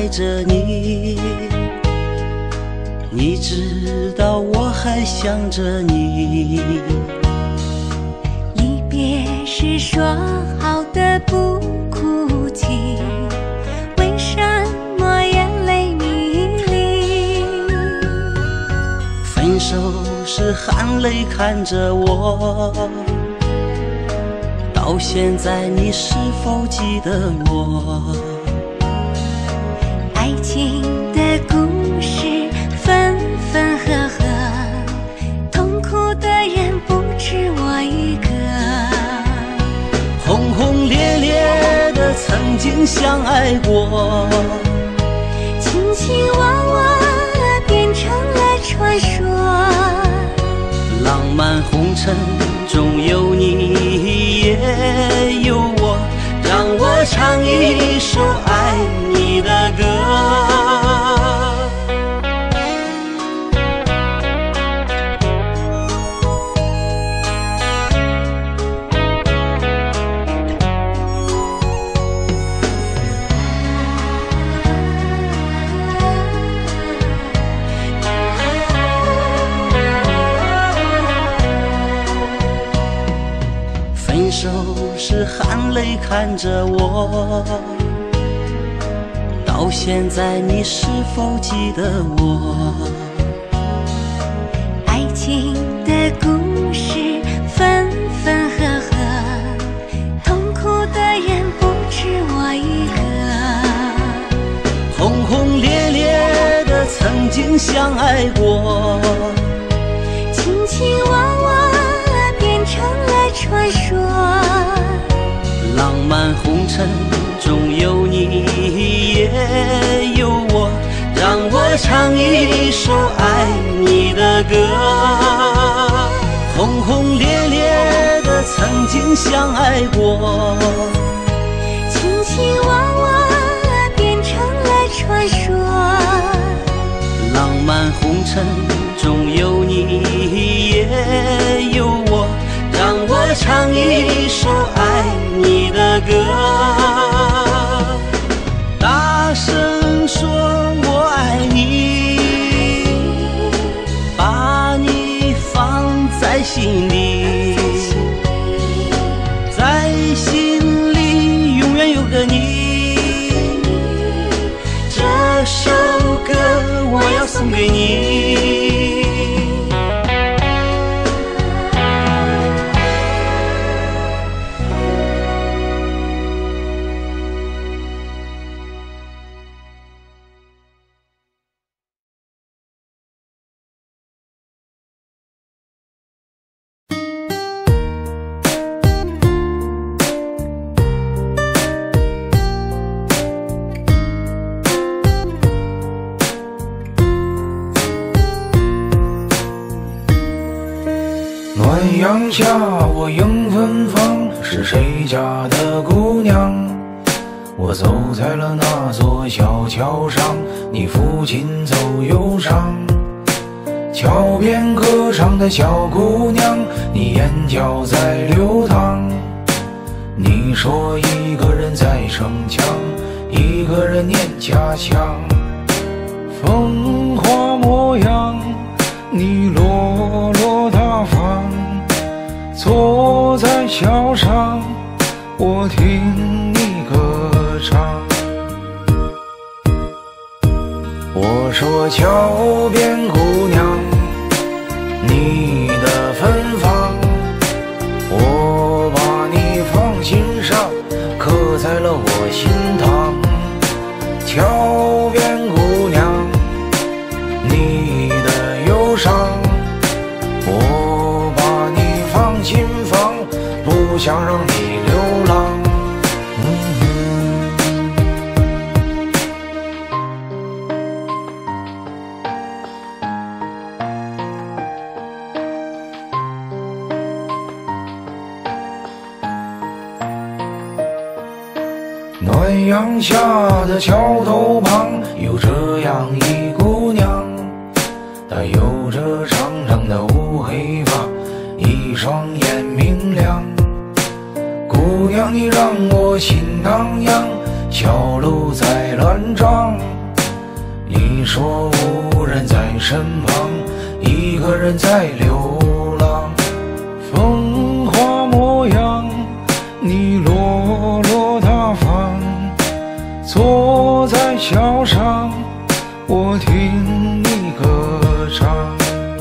爱着你，你知道我还想着你。 离别时说好的不哭泣，为什么眼泪迷离？ 分手时含泪看着我，到现在你是否记得我？ 爱情的故事分分合合，痛苦的人不止我一个。 轰轰烈烈的曾经相爱过， 卿卿我我变成了传说。 浪漫红尘中有你也有我，让我唱一首爱你的歌。分手时含泪看着我，到现在你是否记得我？ 爱情的故事分分合合，痛苦的人不止我一个。 轰轰烈烈的曾经相爱过， 卿卿我我变成了传说。 浪漫红尘中有你也有我，让我唱一首爱你的歌。轰轰烈烈的曾经相爱过， 卿卿我我变成了传说。 浪漫红尘中有你也有我，让我唱一首爱你的歌。大声说我爱你，把你放在心里，在心里永远有个你。这首歌我要送给你。 暖阳下我迎芬芳，是谁家的姑娘？我走在了那座小桥上，你抚琴奏忧伤。桥边歌唱的小姑娘，你眼角在流淌。你说一个人在逞强，一个人念家乡。风华模样，你落落大方，坐在桥上，我听你歌唱。我说桥边姑娘，你的芬芳，我把你放心上，刻在了我心膛。桥边姑娘，你的忧伤，我把你放心房，不想让你流浪。暖阳下的桥头旁，有这样一姑娘，她有着长长的乌黑发，一双眼明亮。姑娘你让我心荡漾，小鹿在乱撞。 说无人在身旁，一个人在流浪。风华模样，你落落大方，坐在桥上，我听你歌唱。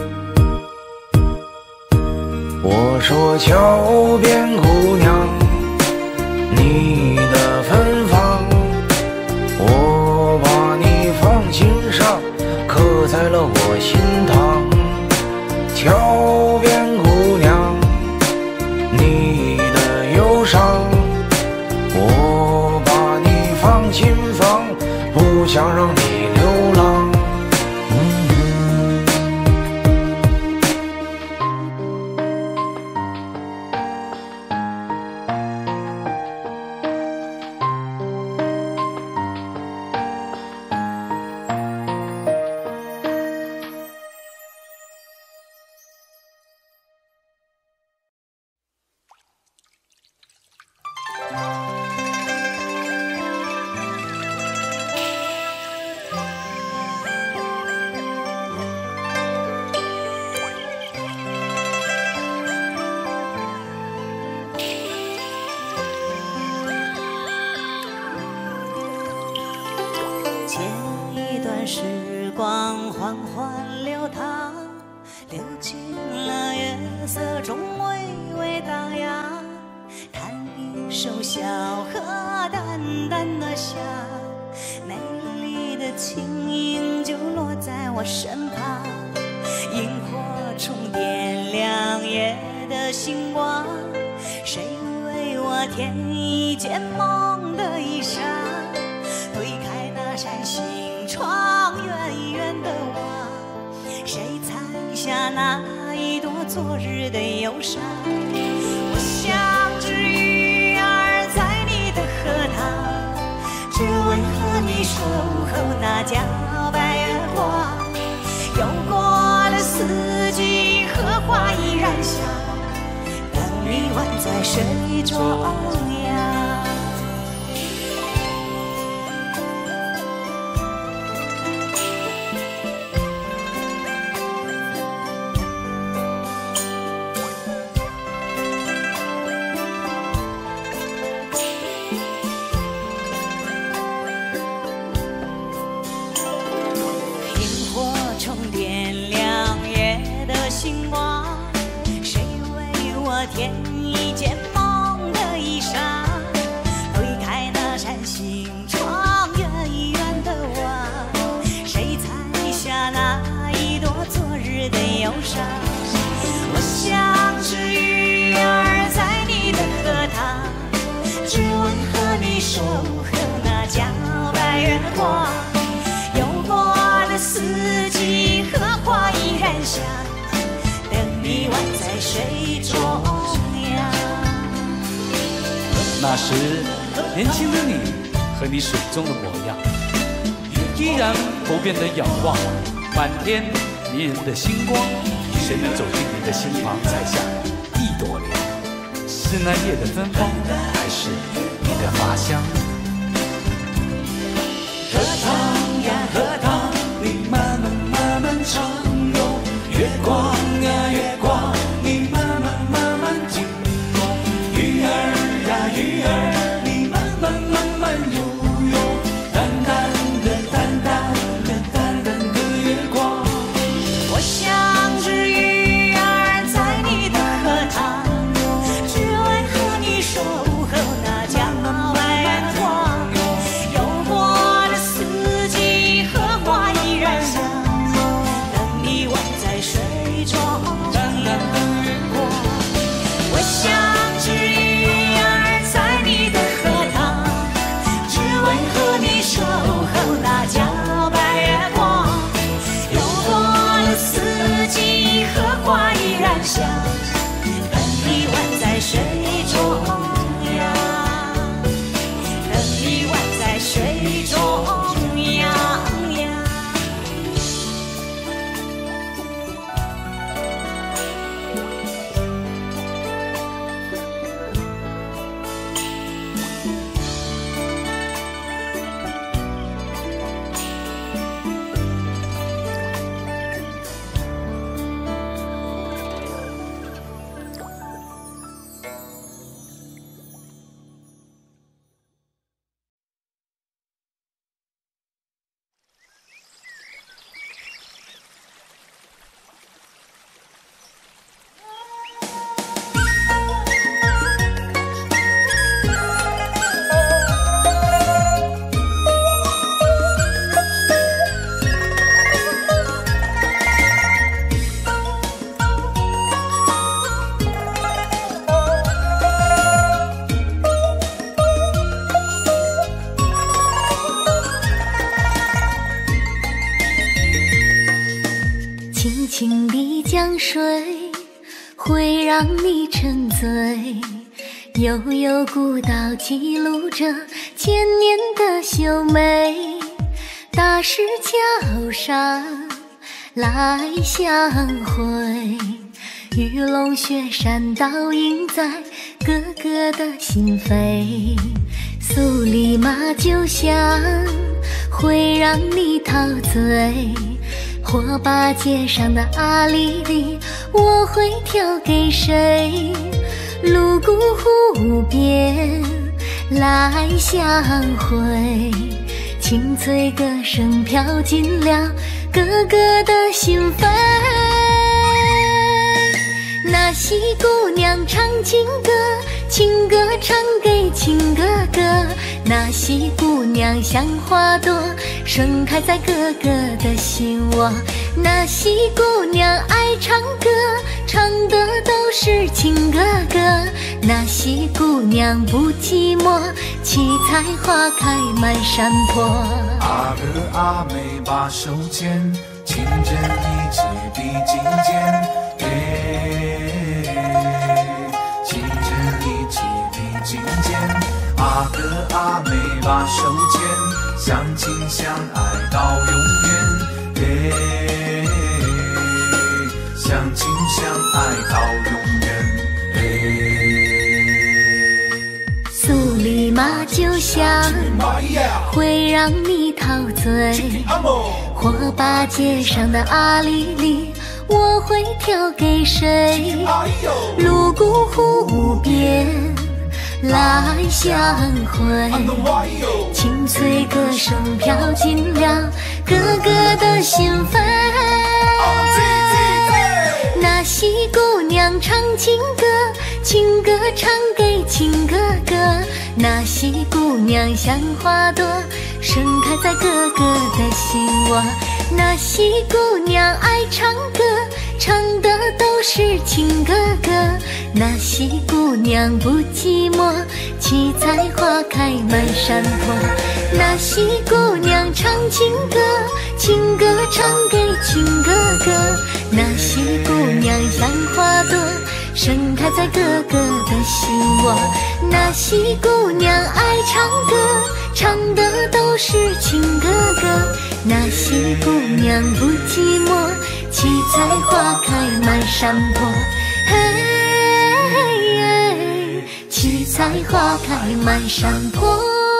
我说桥边姑娘，你的芬芳，我把你放心上，刻在了我心膛。桥边姑娘，你的忧伤，我把你放心房，不想让你流浪。 剪一段时光缓缓流淌，流进了月色中微微荡漾。弹一首小河淡淡的香，美丽的轻音就落在我身旁。萤火虫点亮夜的星光，谁为我添一件梦的衣裳？推开那扇心窗，远远的望，谁采下那一朵昨日的忧伤？我像只鱼儿在你的荷塘，只为和你守候那皎白月光。有过了四季，荷花依然香，等你宛在水中央。星光，谁为我添一件梦的衣裳？推开那扇心窗，远远的望，谁采下那一朵昨日的忧伤？我像只鱼儿在你的荷塘，只为和你守候那皎白月光。有过的四季，荷花依然香，你宛在水中央。 那时年轻的你和你水中的模样，依然不变的仰望满天迷人的星光。谁能走进你的心房，采下一朵莲？是那夜的芬芳，还是你的发香？荷塘呀荷塘，你慢慢慢慢长游，月光呀月光，你慢慢慢慢经过。鱼儿呀鱼儿，你慢慢慢慢游泳。淡淡的淡淡的淡淡的月光， 我像只鱼儿在你的荷塘，只为和你守候那皎白月光。有过的四季，荷花依然香，等你宛在水中央。我像只鱼儿在你的荷塘，只为和你守候那皎白月光。有过了四季，荷花依然香，等你宛在水中央，等你宛在水中央。 香水会让你沉醉，悠悠古道记录着千年的秀美。大石桥上来相会，玉龙雪山倒映在哥哥的心扉。苏里马酒香会让你陶醉，火把街上的阿里里我会挑给谁？泸沽湖边来相会，清脆歌声飘进了哥哥的心扉。那西姑娘唱情歌，情歌唱给情哥哥。那西姑娘像花朵盛开在哥哥的心窝。那西姑娘爱唱歌，唱的都是情哥哥。那西姑娘不寂寞，七彩花开满山坡。 阿哥阿妹把手牵，情真意切比金坚。情真意切比金坚。阿哥阿妹把手牵，相亲相爱到永远。相亲相爱到永远。 苏里马酒香会让你陶醉，火把街上的阿里里我会挑给谁？泸沽湖边来相会，清脆歌声飘进了哥哥的心扉。那西姑娘唱情歌，情歌唱给情哥哥。那西姑娘像花朵盛开在哥哥的心窝。那西姑娘爱唱歌，唱的都是情哥哥。那西姑娘不寂寞，七彩花开满山坡。那西姑娘唱情歌，情歌唱给情哥哥。那西姑娘像花朵盛开在哥哥的心窝。那西姑娘爱唱歌，唱的都是情哥哥。那西姑娘不寂寞，七彩花开满山坡。嘿，七彩花开满山坡。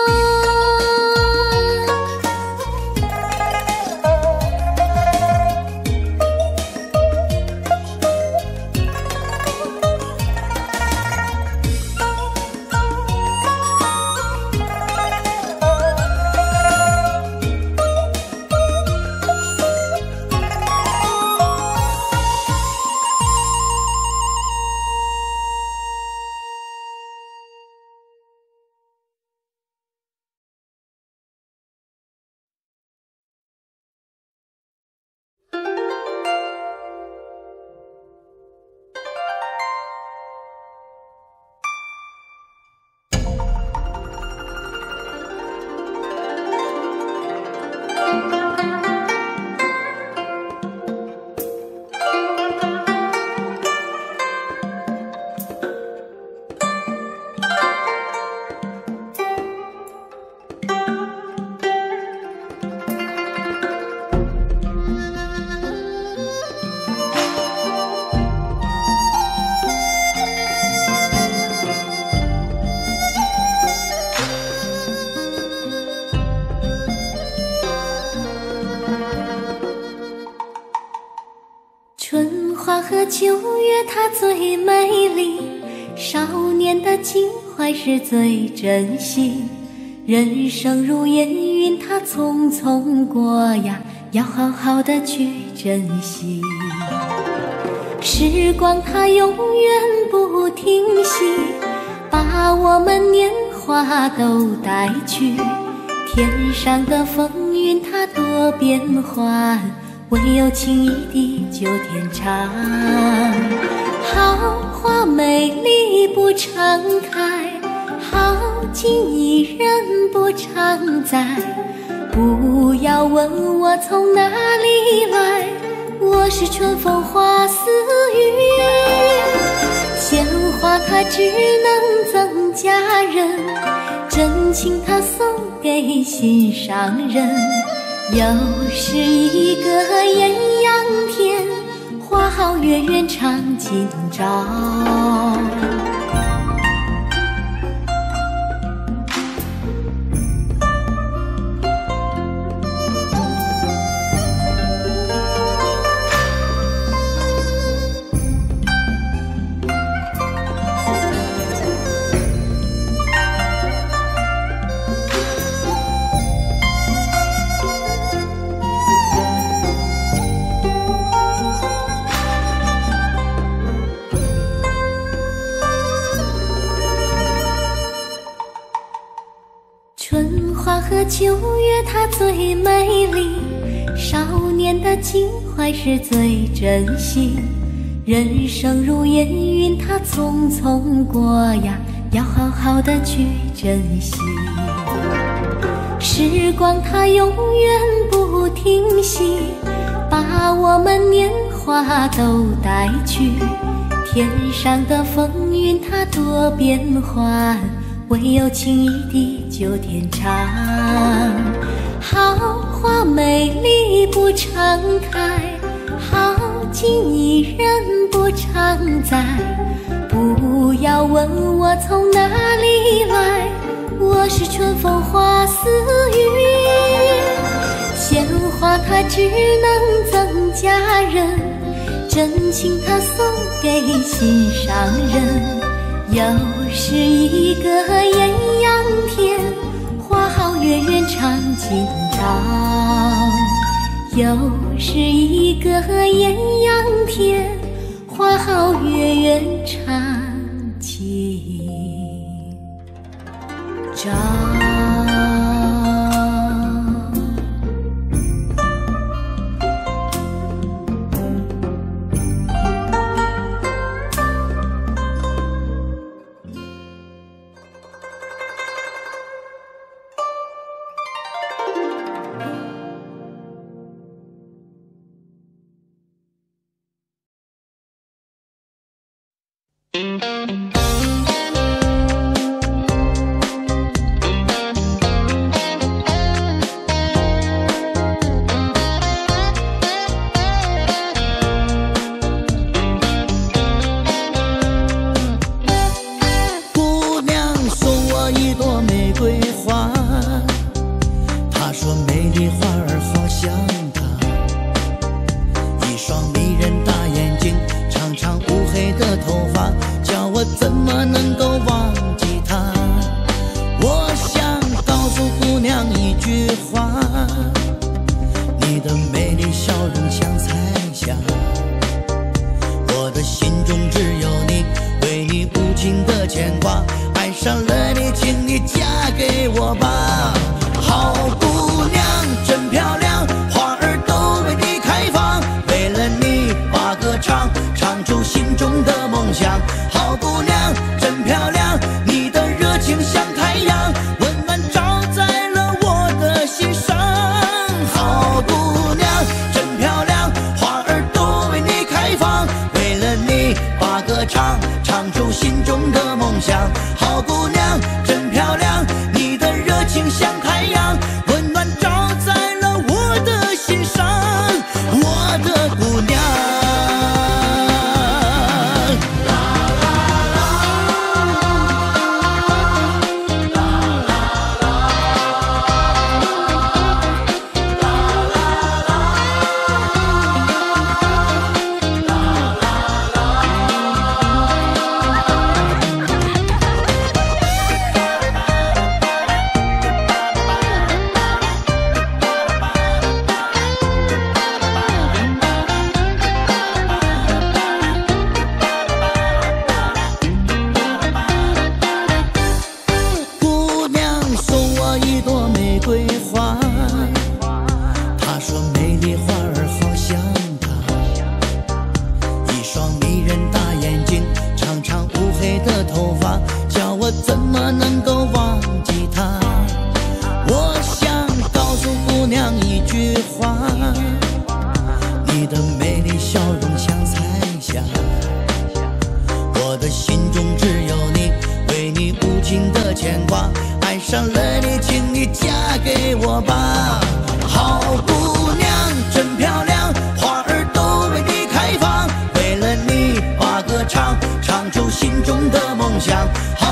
和9月它最美丽，少年的情怀是最真心。人生如烟云，它匆匆过呀，要好好的去珍惜。时光它永远不停息，把我们年华都带去。天上的风云它多变幻，唯有情谊地久天长。好花美丽不常开，好情一人不常在。不要问我从哪里来， 我是春风花似玉，鲜花它只能增加人，真情它送给心上人。又是一个艳阳天，花好月圆常今朝。春花和秋月它最美丽，少年的情怀是最珍惜。人生如烟云它匆匆过呀，要好好的去珍惜。时光它永远不停息，把我们年华都带去。天上的风云它多变幻，唯有情谊地久天长。好花美丽不常开，好情一人不常在。不要问我从哪里来，我是春风花似玉。鲜花它只能增加人，真情它送给心上人。又是一个艳阳天，花好月圆常今朝。又是一个艳阳天，花好月圆常今朝。 你的美牵挂。爱上了你，请你嫁给我吧。好姑娘真漂亮，花儿都为你开放，为了你把歌唱，唱出心中的梦想。好